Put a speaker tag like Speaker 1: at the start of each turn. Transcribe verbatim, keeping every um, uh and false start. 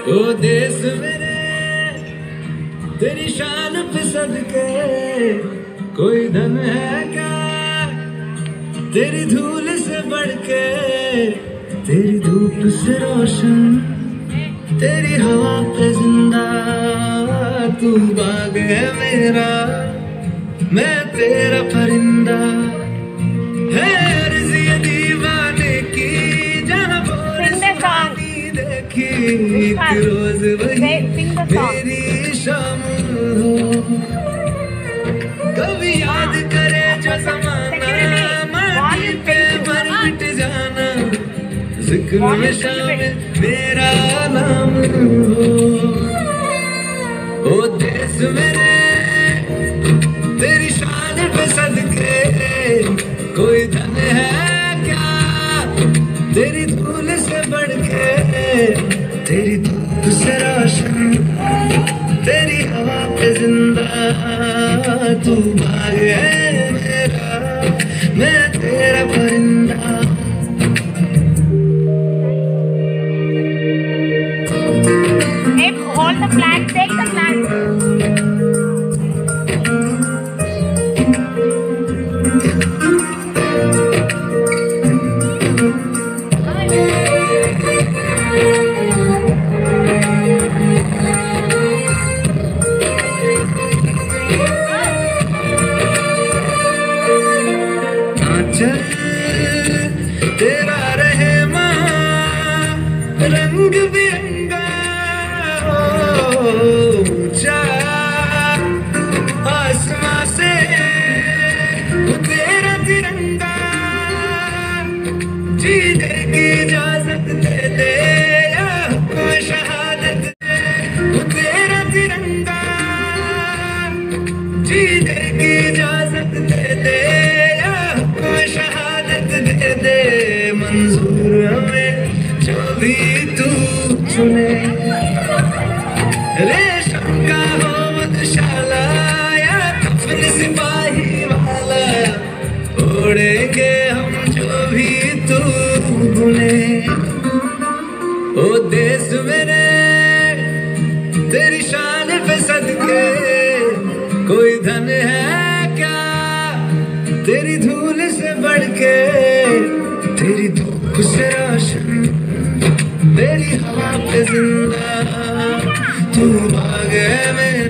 Speaker 1: ओ देश मेरे तेरी शान पे सदके कोई धन है क्या तेरी धूल से बढ़ के, तेरी धूप से रोशन तेरी हवा पे जिंदा। तू बाग है मेरा मैं तेरा परिंदा, है अर्ज़ी दीवाने की जहाँ बोली देखी एक रोज वही मेरी शाम हो। कभी याद करे जो ज़माना माटी पे मर मिट जाना, जिक्र में शामिल मेरा नाम हो। ओ देश मेरे तेरी शान पे सदके कोई धन है क्या तेरी धूल से बढ़ के, तेरी धूप से रोशन तेरी हवा पे जिंदा। तू बाग है मेरा मैं तेरा परिंदा।
Speaker 2: Hold the flag, take the flag.
Speaker 1: चल तेरा रहे माँ रंग बिरंगा ऊंचा आसमां से तेरा तिरंगा, जीने की इजाजत दे दे या कोई शहादत दे तेरा तिरंगा, जीने की इजाजत दे दे शहादत दे दे। मंजूर हमें जो भी तू चुने, रेशम का हो मधुशाला या कफन सिपाही वाला, ओढ़ेंगे हम जो भी तू बुने। ओ देश मेरे तेरी शान पे सदके कोई धन है क्या तेरी धूल से बढ़ के, तेरी धूप से रोशन तेरी हवा पे जिंदा। तू बाग है मेरा